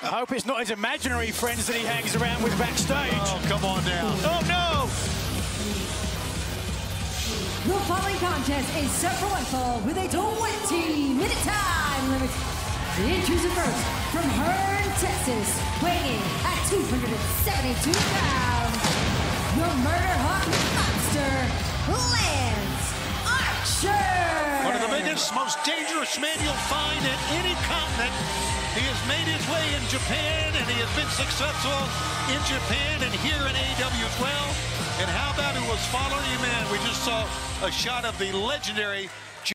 I hope it's not his imaginary friends that he hangs around with backstage. Oh, come on now. Oh, no! The following contest is set for one fall with a 20-minute time limit. The intruder first from Hearn, Texas, weighing in at 272 pounds. The Murder Hawk Monster, Lance Archer. One of the biggest, most dangerous men you'll find in any continent. He has made his way in Japan, and he has been successful in Japan and here in AEW as well. And how about who was following him in? We just saw a shot of the legendary